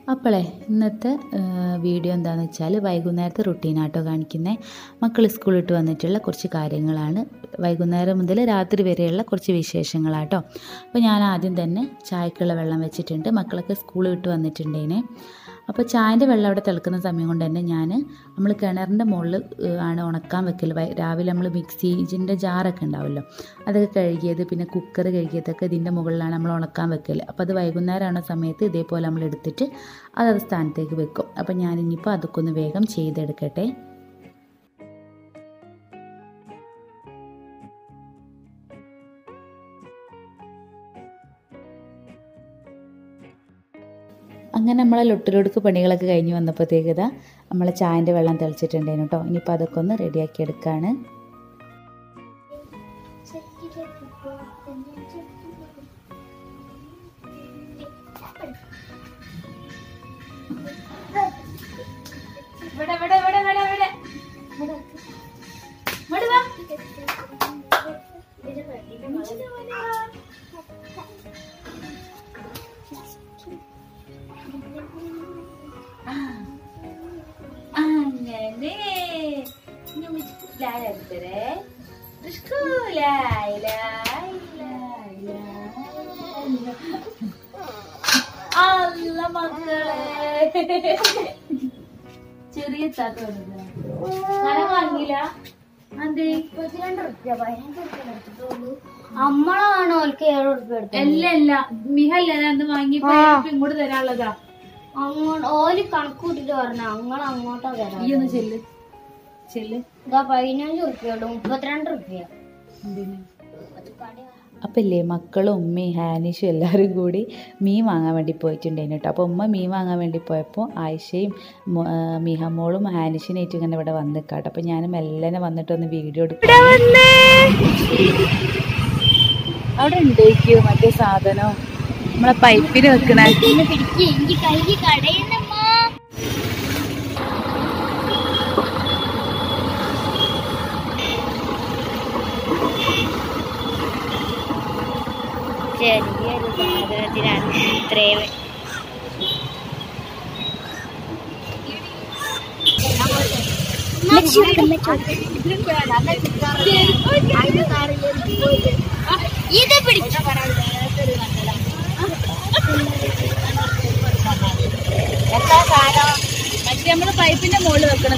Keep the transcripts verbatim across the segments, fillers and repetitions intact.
അപ്പോളേ ഇന്നത്തെ വീഡിയോ എന്താണെന്ന് വെച്ചാൽ വൈകുന്നേരത്തെ റുട്ടീനാട്ടോ കാണിക്കുന്നത്. മക്കൾ സ്കൂളിട്ട് വന്നിട്ടുള്ള കുറച്ച് കാര്യങ്ങളാണ്. വൈകുന്നേരം മുതൽ രാത്രി വരെയുള്ള കുറച്ച് വിശേഷങ്ങളാട്ടോ. അപ്പോൾ ഞാൻ ആദ്യം തന്നെ ചായക്കുള്ള വെള്ളം വെച്ചിട്ടുണ്ട്. മക്കളൊക്കെ സ്കൂൾ വിട്ട് വന്നിട്ടുണ്ടേനെ. അപ്പോൾ ചായൻ്റെ വെള്ളം അവിടെ തിളക്കുന്ന സമയം കൊണ്ട് തന്നെ ഞാൻ നമ്മൾ കിണറിൻ്റെ മുകളിൽ ആണ് ഉണക്കാൻ വെക്കൽ. രാവിലെ നമ്മൾ മിക്സിൻ്റെ ജാറൊക്കെ ഉണ്ടാവുമല്ലോ, അതൊക്കെ കഴുകിയത് പിന്നെ കുക്കർ കഴുകിയതൊക്കെ ഇതിൻ്റെ മുകളിലാണ് നമ്മൾ ഉണക്കാൻ വെക്കൽ. അപ്പോൾ അത് വൈകുന്നേരമാണ് സമയത്ത് ഇതേപോലെ നമ്മൾ എടുത്തിട്ട് അതത് സ്ഥാനത്തേക്ക് വെക്കും. അപ്പോൾ ഞാനിനിയിപ്പോൾ അതൊക്കെ ഒന്ന് വേഗം ചെയ്തെടുക്കട്ടെ. അങ്ങനെ നമ്മളെ ലൊട്ടിലൊടുക്ക് പണികളൊക്കെ കഴിഞ്ഞ് വന്നപ്പോഴത്തേക്ക് ഇതാ നമ്മളെ ചായൻ്റെ വെള്ളം തിളച്ചിട്ടുണ്ടായിരുന്നു കേട്ടോ. ഇനിയിപ്പോൾ അതൊക്കെ ഒന്ന് റെഡിയാക്കി എടുക്കുകയാണ്. അല്ല മക്കളെ ചെറിയ വാങ്ങില്ല. നമ്മളാണ് ഓൾക്ക് ഏഴ് ഉറുപ്പ്യ എടുത്തത്. അല്ല അല്ല മിഹല്ല ഞാൻ വാങ്ങിയപ്പോ ഇങ്ങോട്ട് തരാനുള്ളതാ. അങ്ങോട്ട് ഓല് കണക്ക് കൂട്ടിട്ട് പറഞ്ഞ അങ്ങനെ അങ്ങോട്ടാ തരാം. ഈ ഒന്ന് ചെല്ല് ചെല്ല്. ഇതാ പതിനഞ്ച് ഉറുപ്പ്യ ഉള്ളു, മുപ്പത്തിരണ്ട് ഉറുപ്പ്യ. അപ്പം ഇല്ലേ മക്കളും ഉമ്മയും ഹാനിഷും എല്ലാവരും കൂടി മീൻ വാങ്ങാൻ വേണ്ടി പോയിട്ടുണ്ടായിരുന്നു കേട്ടോ. അപ്പോൾ ഉമ്മ മീൻ വാങ്ങാൻ വേണ്ടി പോയപ്പോൾ ആയിഷയും മിഹമോളും ഹാനിഷിനായിട്ടും ഇങ്ങനെ ഇവിടെ വന്ന് നിൽക്കാട്ടോ. അപ്പോൾ ഞാൻ മെല്ലനെ വന്നിട്ടൊന്ന് വീഡിയോ എടുക്കും. അവിടെ ഉണ്ടേക്കോ മറ്റേ സാധനം നമ്മളെ പൈപ്പിന് വെക്കണ. ചെറിയൊരു സാധനത്തിനാണ് ഇത്രയും. ഇത് പിടിച്ച എന്താ സാധനം? മറ്റേ നമ്മള് പൈപ്പിന്റെ മുകളിൽ വെക്കണ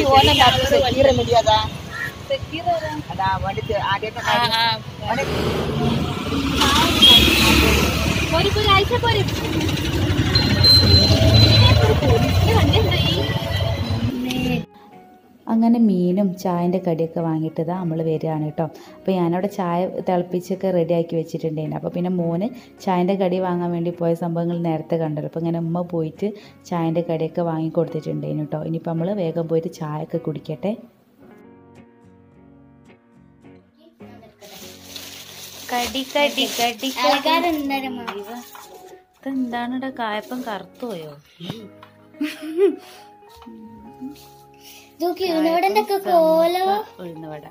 അങ്ങനെ മീനും ചായൻ്റെ കടിയൊക്കെ വാങ്ങിയിട്ട് നമ്മൾ വരികയാണ് കേട്ടോ. അപ്പോൾ ഞാനവിടെ ചായ തിളപ്പിച്ചൊക്കെ റെഡിയാക്കി വെച്ചിട്ടുണ്ടായിരുന്നു. അപ്പോൾ പിന്നെ മോന് ചായൻ്റെ കടി വാങ്ങാൻ വേണ്ടി പോയ സംഭവങ്ങൾ നേരത്തെ കണ്ടല്ലോ. അപ്പോൾ ഇങ്ങനെ ഉമ്മ പോയിട്ട് ചായൻ്റെ കടിയൊക്കെ വാങ്ങി കൊടുത്തിട്ടുണ്ടായിരുന്നു കേട്ടോ. ഇനിയിപ്പോൾ നമ്മൾ വേഗം പോയിട്ട് ചായ ഒക്കെ കുടിക്കട്ടെ. കടി കടി കടി ഇതെന്താണ് ഇവിടെ കായപ്പം കറുത്തു പോയോ? ഉഴുന്നുവട.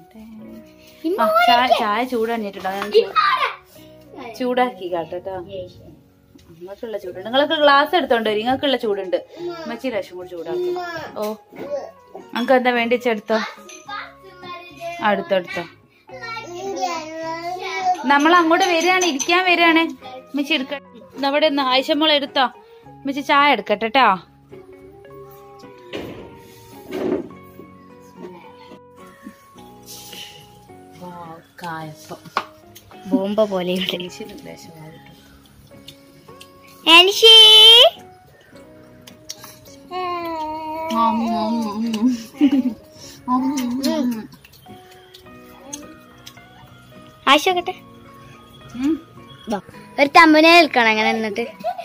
ചായ ചൂടണിട്ടുണ്ടോ? ചൂടാക്കി കാട്ടോ. നിങ്ങൾക്കുള്ള ചൂടുണ്ട്. നിങ്ങൾക്ക് ഗ്ലാസ് എടുത്തോണ്ട് വരും. നിങ്ങൾക്കുള്ള ചൂടുണ്ട്. മച്ചി ലക്ഷം കൂടി ചൂടാക്കും. ഓ നമുക്ക് എന്താ വേണ്ടി വെച്ചെടുത്തോ? അടുത്തെടുത്തോ. നമ്മൾ അങ്ങോട്ട് വരികയാണ്, ഇരിക്കാൻ വരികയാണ്. മിച്ചി എടുക്ക. അവിടെ നിന്ന് ആയിഷമ്മോളെ എടുത്തോ. മിച്ചി ചായ എടുക്കട്ടെ ട്ടോ. കായപ്പം ബോംബ പോലെ ആശോക്കട്ടെ. ഒരു തമ്പനെ നിൽക്കണം അങ്ങനെ എന്നിട്ട്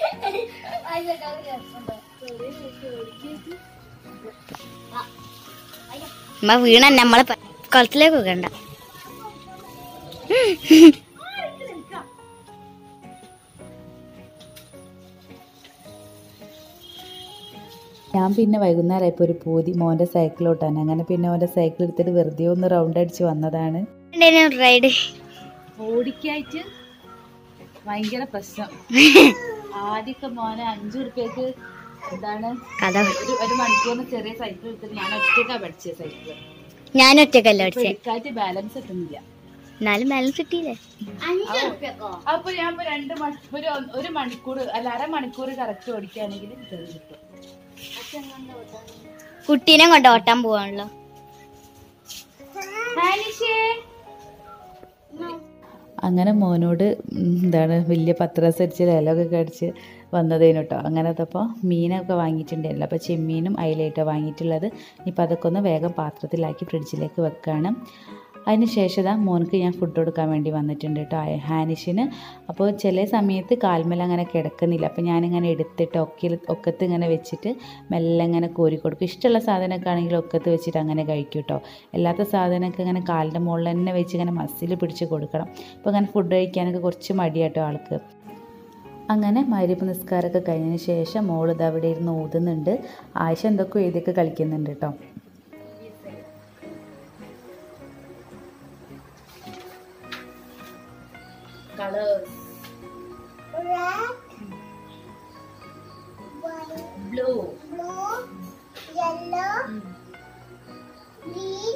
നമ്മ വീണ നമ്മളെ കുളത്തിലേക്ക് വെക്കണ്ട. ഞാൻ പിന്നെ വൈകുന്നേരമായപ്പോൾ ഒരു പൂതി മോൻ്റെ സൈക്കിളോട്ടാണ്. അങ്ങനെ പിന്നെ മോൻ്റെ സൈക്കിൾ എടുത്തിട്ട് വെറുതെ ഒന്ന് റൗണ്ട് അടിച്ച് വന്നതാണ്. റൈഡ് ഓടിക്കായിട്ട് ഭയങ്കര പ്രശ്നം. ആദ്യമൊക്കെ മോനെ അഞ്ചു റുപ്യക്ക് എന്താണ് കഥ ഒരു ഒരു മണിക്കൂറിന് ചെറിയ സൈക്കിൾ എടുത്തിട്ട് ഞാൻ ഒറ്റയ്ക്കാ പഠിച്ചത് സൈക്കിൾ. ഞാൻ ഒറ്റക്കല്ല പഠിച്ചേ. എടുക്കാറ്റ് ബാലൻസ് കിട്ടുന്നില്ല. എന്നാലും ബാലൻസ് കിട്ടിയില്ലേ? അപ്പൊ ഞാൻ ഇപ്പൊ രണ്ട് മണിക്കൂർ ഒരു മണിക്കൂർ അല്ല അരമണിക്കൂർ കറക്റ്റ് ഓടിക്കുകയാണെങ്കിൽ കിട്ടും. കുട്ടീനെ കൊണ്ട് ഓട്ടാൻ പോവാണല്ലോ. അങ്ങനെ മോനോട് എന്താണ് വലിയ പത്രസരിച്ച് ലേലമൊക്കെ കടിച്ച് വന്നതേനു കേട്ടോ. അങ്ങനത്തപ്പോൾ മീനൊക്കെ വാങ്ങിയിട്ടുണ്ടായില്ല. അപ്പോൾ ചെമ്മീനും അയിലയിട്ടോ വാങ്ങിയിട്ടുള്ളത്. ഇനിയിപ്പോൾ അതൊക്കെ ഒന്ന് വേഗം പാത്രത്തിലാക്കി ഫ്രിഡ്ജിലേക്ക് വെക്കുകയാണ്. അതിന് ശേഷം ഇതാ മോനക്ക് ഞാൻ ഫുഡ് കൊടുക്കാൻ വേണ്ടി വന്നിട്ടുണ്ട് കേട്ടോ, ഹാനിഷിന്. അപ്പോൾ ചില സമയത്ത് കാൽമേൽ അങ്ങനെ കിടക്കുന്നില്ല. അപ്പോൾ ഞാനിങ്ങനെ എടുത്തിട്ട് ഒക്കെ ഒക്കത്ത് ഇങ്ങനെ വെച്ചിട്ട് മെല്ലെ ഇങ്ങനെ കോരി കൊടുക്കും. ഇഷ്ടമുള്ള സാധനമൊക്കെ ആണെങ്കിൽ ഒക്കത്ത് വെച്ചിട്ട് അങ്ങനെ കഴിക്കും കേട്ടോ. അല്ലാത്ത സാധനമൊക്കെ ഇങ്ങനെ കാലിൻ്റെ മുകളിൽ തന്നെ വെച്ച് ഇങ്ങനെ മസിൽ പിടിച്ച് കൊടുക്കണം. അപ്പോൾ അങ്ങനെ ഫുഡ് കഴിക്കാനൊക്കെ കുറച്ച് മടിയാട്ടോ ആൾക്ക്. അങ്ങനെ മഗ്‌രിബ് നിസ്കാരമൊക്കെ കഴിഞ്ഞതിന് ശേഷം മോളിത് അവിടെ ഇരുന്ന് ഓതുന്നുണ്ട്. ആയിഷ എന്തൊക്കെ എഴുതിയൊക്കെ കളിക്കുന്നുണ്ട് കേട്ടോ. Colors. Red, white, Blue. blue, yellow, green,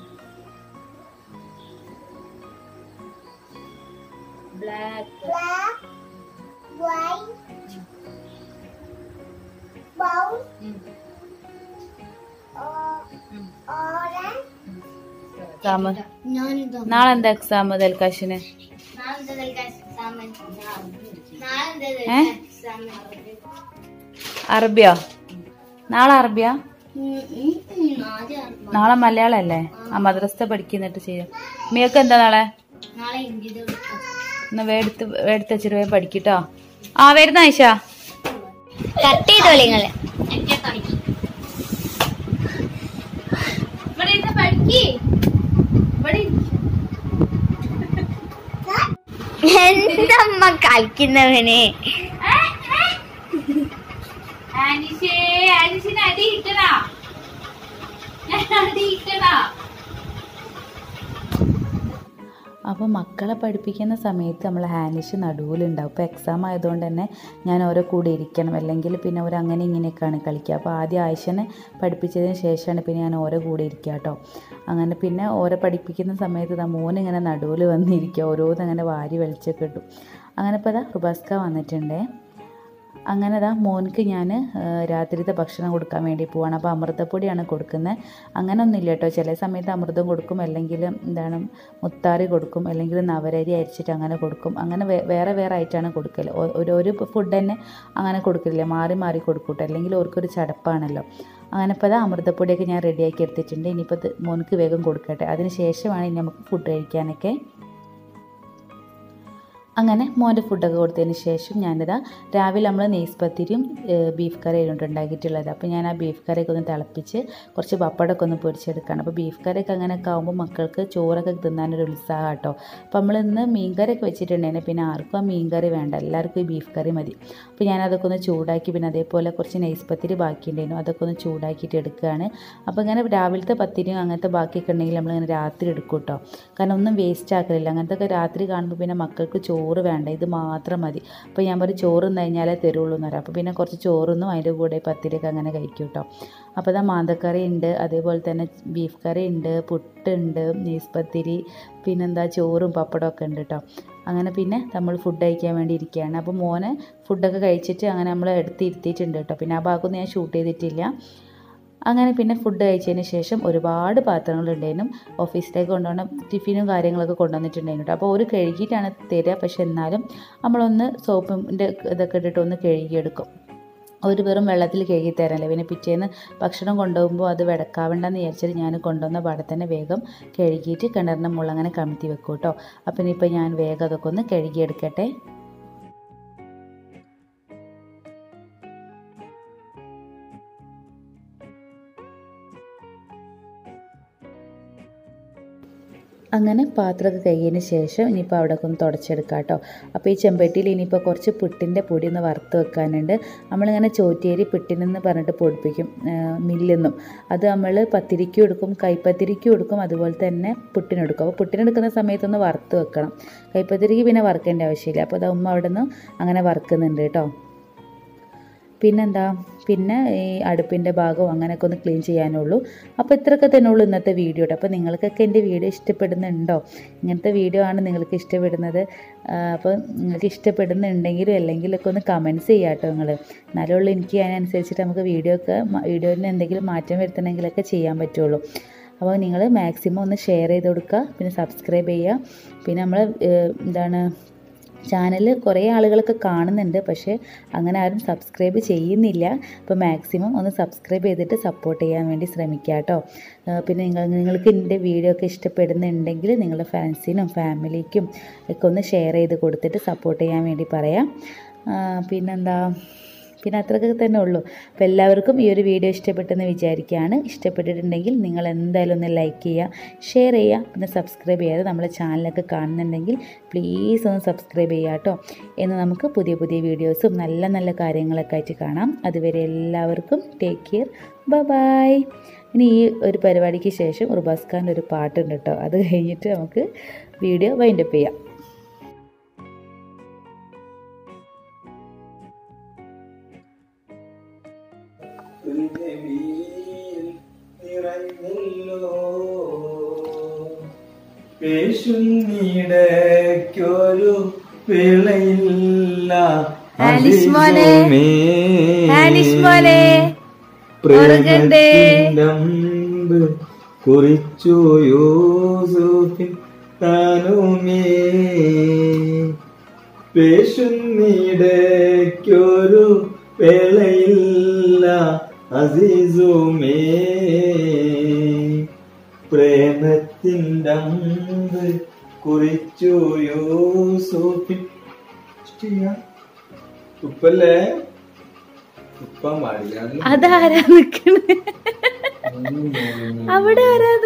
Black. black, white, brown, orange. Exam നാളെ എന്താ എക്സാം ദൽകാശിന്? ഏ അറബിയോ? നാളെ അറബിയാ? നാളെ മലയാളം അല്ലേ? ആ മദ്രസ പഠിക്കുന്നിട്ട് ചെയ്യാം. മിയൊക്കെ എന്താ നാളെ? എന്നാ വേടുത്ത് വേടുത്ത് വെച്ചിട്ട് പോയി പഠിക്കട്ടോ. ആ വരുന്ന ആയിഷ കട്ട് ചെയ്തോളി നിങ്ങള്. എന്തമ്മ കളിക്കുന്നവന്? അപ്പോൾ മക്കളെ പഠിപ്പിക്കുന്ന സമയത്ത് നമ്മൾ ഹാനിഷ് നടുവിലുണ്ടാവും. ഇപ്പോൾ എക്സാം ആയതുകൊണ്ട് തന്നെ ഞാൻ ഓരോ കൂടെ ഇരിക്കണം, അല്ലെങ്കിൽ പിന്നെ അവർ അങ്ങനെ ഇങ്ങനെയൊക്കെയാണ് കളിക്കുക. അപ്പോൾ ആദ്യം ആയിഷനെ പഠിപ്പിച്ചതിന് ശേഷമാണ് പിന്നെ ഞാൻ ഓരോ കൂടെ ഇരിക്കുക കേട്ടോ. അങ്ങനെ പിന്നെ ഓരോ പഠിപ്പിക്കുന്ന സമയത്ത് മോനിങ്ങനെ നടുവിൽ വന്നിരിക്കുക, ഓരോന്നങ്ങനെ വാരി വലിച്ചൊക്കെ ഇട്ടു. അങ്ങനെ ഇപ്പോൾ അതാ റുബാസ്ക വന്നിട്ടുണ്ടേ. അങ്ങനെ അതാ മോൻക്ക് ഞാൻ രാത്രിത്തെ ഭക്ഷണം കൊടുക്കാൻ വേണ്ടി പോവാണ്. അപ്പോൾ അമൃതപ്പൊടിയാണ് കൊടുക്കുന്നത്. അങ്ങനെ ഒന്നുമില്ല കേട്ടോ, ചില സമയത്ത് അമൃതം കൊടുക്കും, അല്ലെങ്കിൽ എന്താണ് മുത്താറി കൊടുക്കും, അല്ലെങ്കിൽ നവരരി അരിച്ചിട്ട് അങ്ങനെ കൊടുക്കും. അങ്ങനെ വേറെ വേറെ ആയിട്ടാണ് കൊടുക്കൽ. ഒരു ഫുഡ് തന്നെ അങ്ങനെ കൊടുക്കില്ല, മാറി മാറി കൊടുക്കൂട്ടോ, അല്ലെങ്കിൽ ഓർക്കൊരു ചടപ്പാണല്ലോ. അങ്ങനെ ഇപ്പോൾ അത് അമൃതപ്പൊടിയൊക്കെ ഞാൻ റെഡിയാക്കി എടുത്തിട്ടുണ്ട്. ഇനിയിപ്പോൾ അത് മോൻക്ക് വേഗം കൊടുക്കട്ടെ, അതിന് ശേഷമാണ് ഇനി നമുക്ക് ഫുഡ് കഴിക്കാനൊക്കെ. അങ്ങനെ മോൻ്റെ ഫുഡൊക്കെ കൊടുത്തതിന് ശേഷം ഞാനിതാ രാവിലെ നമ്മൾ നെയ്സ് പത്തിരിയും ബീഫ് കറിയും ഉണ്ടാക്കിയിട്ടുള്ളത്. അപ്പോൾ ഞാൻ ആ ബീഫ് കറിയൊക്കെ ഒന്ന് തിളപ്പിച്ച് കുറച്ച് പപ്പടമൊക്കെ ഒന്ന് പൊരിച്ചെടുക്കുകയാണ്. അപ്പോൾ ബീഫ് കറിയൊക്കെ അങ്ങനെയൊക്കെ ആകുമ്പോൾ മക്കൾക്ക് ചോറൊക്കെ തിന്നാനൊരു ഉത്സാഹം കേട്ടോ. അപ്പോൾ നമ്മൾ ഇന്ന് മീൻ കറിയൊക്കെ വെച്ചിട്ടുണ്ടെങ്കിൽ പിന്നെ ആർക്കും ആ മീൻ കറി വേണ്ട, എല്ലാവർക്കും ഈ ബീഫ് കറി മതി. അപ്പോൾ ഞാനതൊക്കെ ഒന്ന് ചൂടാക്കി, പിന്നെ അതേപോലെ കുറച്ച് നെയ്സ് പത്തിരി ബാക്കിയുണ്ടായിരുന്നു, അതൊക്കെ ഒന്ന് ചൂടാക്കിയിട്ട് എടുക്കുകയാണ്. അപ്പോൾ ഇങ്ങനെ രാവിലത്തെ പത്തിരിയും അങ്ങനത്തെ ബാക്കിയൊക്കെ ഉണ്ടെങ്കിൽ നമ്മളിങ്ങനെ രാത്രി എടുക്കും കേട്ടോ, കാരണം ഒന്നും വേസ്റ്റ് ആക്കലില്ല. അങ്ങനത്തെ ഒക്കെ രാത്രി കാണുമ്പോൾ പിന്നെ മക്കൾക്ക് ചോറ് വേണ്ട, ഇത് മാത്രം മതി. അപ്പോൾ ഞാൻ പറയും ചോറ് തിന്നു കഴിഞ്ഞാലേ തരുള്ളൂ എന്ന് പറയാം. അപ്പോൾ പിന്നെ കുറച്ച് ചോറൊന്നും അതിൻ്റെ കൂടെ പത്തിരിയൊക്കെ അങ്ങനെ കഴിക്കും കേട്ടോ. അപ്പോൾ ഇതാ മാന്തക്കറി ഉണ്ട്, അതേപോലെ തന്നെ ബീഫ് കറി ഉണ്ട്, പുട്ടുണ്ട്, നെയ്സ് പത്തിരി, പിന്നെന്താ ചോറും പപ്പടമൊക്കെ ഉണ്ട് കേട്ടോ. അങ്ങനെ പിന്നെ നമ്മൾ ഫുഡ് കഴിക്കാൻ വേണ്ടി ഇരിക്കുകയാണ്. അപ്പോൾ മോനെ ഫുഡൊക്കെ കഴിച്ചിട്ട് അങ്ങനെ നമ്മൾ എടുത്തിരുത്തിയിട്ടുണ്ട് കേട്ടോ. പിന്നെ ആ ഭാഗമൊന്നും ഞാൻ ഷൂട്ട് ചെയ്തിട്ടില്ല. അങ്ങനെ പിന്നെ ഫുഡ് കഴിച്ചതിന് ശേഷം ഒരുപാട് പാത്രങ്ങളുണ്ടായിരുന്നു, ഓഫീസിലേക്ക് കൊണ്ടുപോകണം ടിഫിനും കാര്യങ്ങളൊക്കെ കൊണ്ടുവന്നിട്ടുണ്ടായിരുന്നു കേട്ടോ. അപ്പോൾ ഒരു കഴുകിയിട്ടാണ് തരിക, പക്ഷെ എന്നാലും നമ്മളൊന്ന് സോപ്പിൻ്റെ ഇതൊക്കെ ഇട്ടിട്ട് ഒന്ന് കഴുകിയെടുക്കും. ഒരു വെറും വെള്ളത്തിൽ കഴുകി തരാനല്ലേ, പിന്നെ പിറ്റേന്ന് ഭക്ഷണം കൊണ്ടുപോകുമ്പോൾ അത് വെടക്കാവണ്ടെന്ന് വിചാരിച്ചിട്ട് ഞാൻ കൊണ്ടുവന്ന പാടെ തന്നെ വേഗം കഴുകിയിട്ട് കിണറിൻ്റെ മുകളിൽ അങ്ങനെ കമഴ്ത്തി വെക്കും കേട്ടോ. അപ്പം ഇനിയിപ്പോൾ ഞാൻ വേഗം അതൊക്കെ ഒന്ന് കഴുകിയെടുക്കട്ടെ. അങ്ങനെ പാത്രമൊക്കെ കഴിയതിന് ശേഷം ഇനിയിപ്പോൾ അവിടെ ഒന്ന് തുടച്ചെടുക്കാം കേട്ടോ. അപ്പോൾ ഈ ചെമ്പട്ടിയിൽ ഇനിയിപ്പോൾ കുറച്ച് പുട്ടിൻ്റെ പൊടി ഒന്ന് വറുത്ത് വെക്കാനുണ്ട്. നമ്മളിങ്ങനെ ചോറ്റേരി പുട്ടിനെന്ന് പറഞ്ഞിട്ട് പൊടിപ്പിക്കും മില്ലെന്നും. അത് നമ്മൾ പത്തിരിക്കും എടുക്കും, കൈപ്പത്തിരിക്കും എടുക്കും, അതുപോലെ തന്നെ പുട്ടിനെടുക്കും. അപ്പോൾ പുട്ടിനെടുക്കുന്ന സമയത്തൊന്ന് വറുത്ത് വെക്കണം. കൈപ്പത്തിരിക്ക് പിന്നെ വറുക്കേണ്ട ആവശ്യമില്ല. അപ്പോൾ അത് ഉമ്മ അവിടെ നിന്ന് അങ്ങനെ വറുക്കുന്നുണ്ട് കേട്ടോ. പിന്നെന്താ, പിന്നെ ഈ അടുപ്പിൻ്റെ ഭാഗവും അങ്ങനെയൊക്കെ ഒന്ന് ക്ലീൻ ചെയ്യാനുള്ളൂ. അപ്പോൾ ഇത്രയൊക്കെ തന്നെ ഉള്ളൂ ഇന്നത്തെ വീഡിയോ കേട്ടോ. അപ്പോൾ നിങ്ങൾക്കൊക്കെ എൻ്റെ വീഡിയോ ഇഷ്ടപ്പെടുന്നുണ്ടോ? ഇങ്ങനത്തെ വീഡിയോ ആണ് നിങ്ങൾക്ക് ഇഷ്ടപ്പെടുന്നത്. അപ്പോൾ നിങ്ങൾക്ക് ഇഷ്ടപ്പെടുന്നുണ്ടെങ്കിലും അല്ലെങ്കിലൊക്കെ ഒന്ന് കമൻറ്റ്സ് ചെയ്യാം കേട്ടോ നിങ്ങൾ. എന്നാലേ ഉള്ളൂ എനിക്ക് അതിനനുസരിച്ചിട്ട് നമുക്ക് വീഡിയോ ഒക്കെ വീഡിയോയിൽ എന്തെങ്കിലും മാറ്റം വരുത്തണമെങ്കിലൊക്കെ ചെയ്യാൻ പറ്റുള്ളൂ. അപ്പോൾ നിങ്ങൾ മാക്സിമം ഒന്ന് ഷെയർ ചെയ്ത് കൊടുക്കുക, പിന്നെ സബ്സ്ക്രൈബ് ചെയ്യുക. പിന്നെ നമ്മൾ എന്താണ് ചാനൽ കുറേ ആളുകളൊക്കെ കാണുന്നുണ്ട്, പക്ഷേ അങ്ങനെ ആരും സബ്സ്ക്രൈബ് ചെയ്യുന്നില്ല. അപ്പോൾ മാക്സിമം ഒന്ന് സബ്സ്ക്രൈബ് ചെയ്തിട്ട് സപ്പോർട്ട് ചെയ്യാൻ വേണ്ടി ശ്രമിക്കുക കേട്ടോ. പിന്നെ നിങ്ങൾ നിങ്ങൾക്ക് എൻ്റെ വീഡിയോ ഒക്കെ ഇഷ്ടപ്പെടുന്നുണ്ടെങ്കിൽ നിങ്ങളുടെ ഫ്രണ്ട്സിനും ഫാമിലിക്കും ഒക്കെ ഒന്ന് ഷെയർ ചെയ്ത് കൊടുത്തിട്ട് സപ്പോർട്ട് ചെയ്യാൻ വേണ്ടി പറയാം. പിന്നെന്താ, പിന്നെ അത്രയൊക്കെ തന്നെ ഉള്ളൂ. അപ്പോൾ എല്ലാവർക്കും ഈ ഒരു വീഡിയോ ഇഷ്ടപ്പെട്ടെന്ന് വിചാരിക്കുകയാണ്. ഇഷ്ടപ്പെട്ടിട്ടുണ്ടെങ്കിൽ നിങ്ങൾ എന്തായാലും ഒന്ന് ലൈക്ക് ചെയ്യുക, ഷെയർ ചെയ്യുക, പിന്നെ സബ്സ്ക്രൈബ് ചെയ്യാതെ നമ്മളെ ചാനലൊക്കെ കാണുന്നുണ്ടെങ്കിൽ പ്ലീസ് ഒന്ന് സബ്സ്ക്രൈബ് ചെയ്യുക കേട്ടോ. എന്ന് നമുക്ക് പുതിയ പുതിയ വീഡിയോസും നല്ല നല്ല കാര്യങ്ങളൊക്കെ ആയിട്ട് കാണാം. അതുവരെ എല്ലാവർക്കും ടേക്ക് കെയർ, ബൈ ബൈ. ഇനി ഈ ഒരു പരിപാടിക്ക് ശേഷം ഉർബാസ് ഖാൻ്റെ ഒരു പാട്ടുണ്ട് കേട്ടോ. അത് കഴിഞ്ഞിട്ട് നമുക്ക് വീഡിയോ വൈൻഡപ്പ് ചെയ്യാം. പേശുന്നിടയ്ക്കൊരു വേളയില്ല പ്രേമത്തിനമ്പ് കുറിച്ചു യൂസുഫിൻ താനുമേ. പേശുന്നിടയ്ക്കൊരു വേളയില്ല അസീസുമേ. പ്രേമത്തിനമ്പ് കുറിച്ചു യൂസുഫിൻ. ഉപ്പല്ലേ? ഉപ്പാൻ പാടില്ല. അതാരാ നിക്കണേ അവിടെ? ആരാ?